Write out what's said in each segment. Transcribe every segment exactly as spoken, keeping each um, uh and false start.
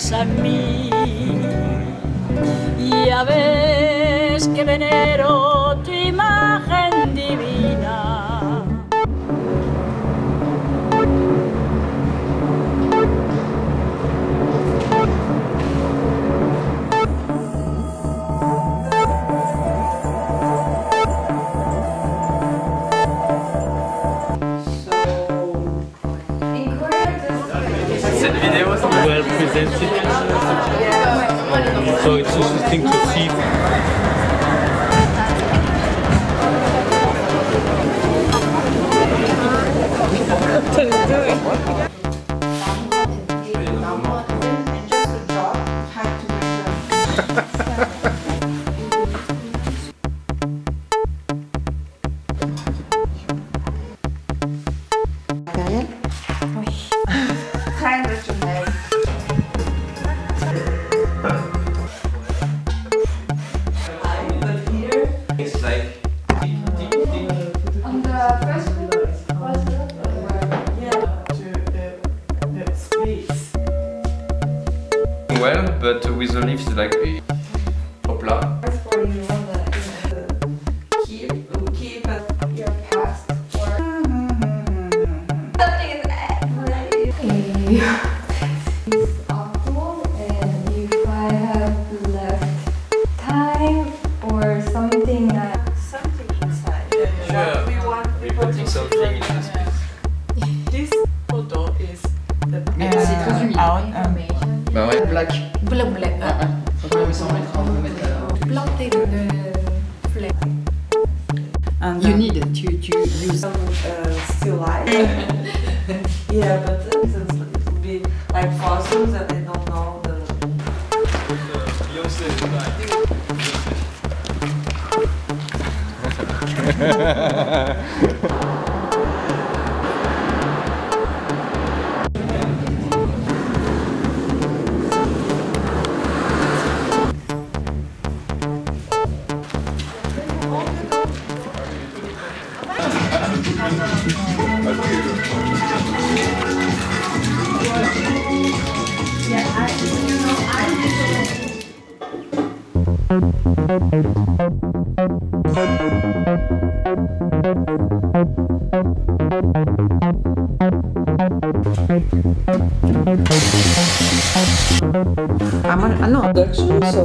piensa en mí. Ya ves que venero tu imagen divina. Cette vidéo, c'est well presented. So it's interesting to see. What are you doing? Well, but with the leaves like hopla. For you keep keep your past or something is It's awful, and if I have left time or something that something inside. Sure. We want We're people putting to something feel in the space. This photo is the Uh, out information. Bah ouais. Black. Black, black. Ah, ah. Faut pas le mettre en écran, on peut mettre là. Planted the flag. And You need to, to use. uh, still life. Yeah, but it will be like fossils and they don't know the. I'm on, I know production, so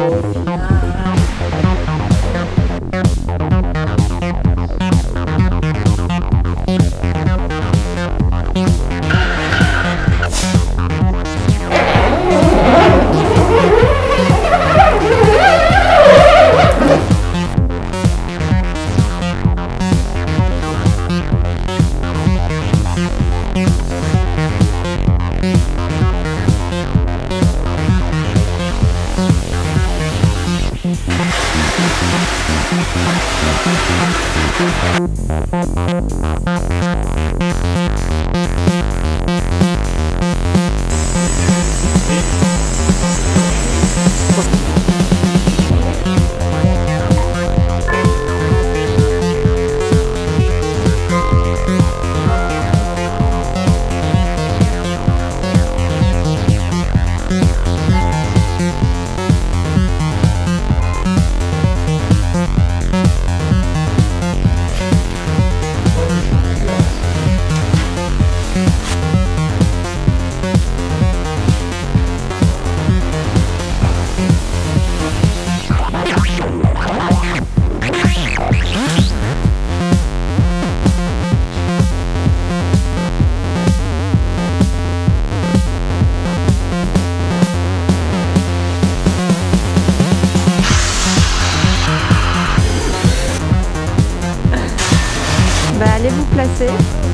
bah, allez vous placer.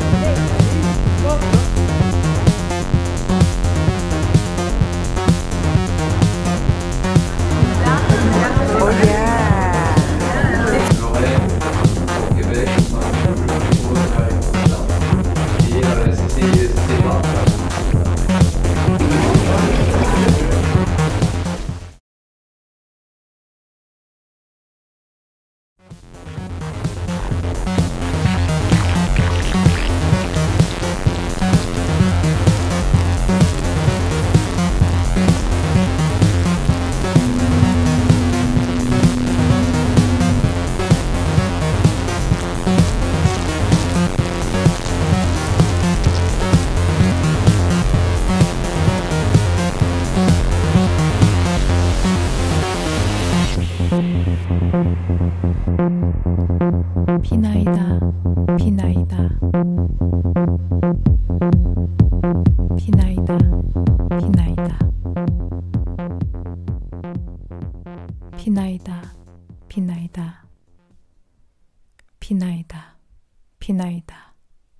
Oh yeah. Québec, et c'était pas. 비나이다 비나이다 비나이다 비나이다 비나이다 비나이다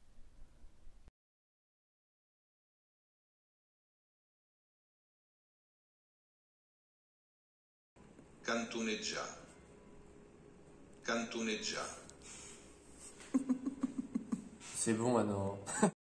Cantoneggiare. Cantoneggiare. C'est bon maintenant.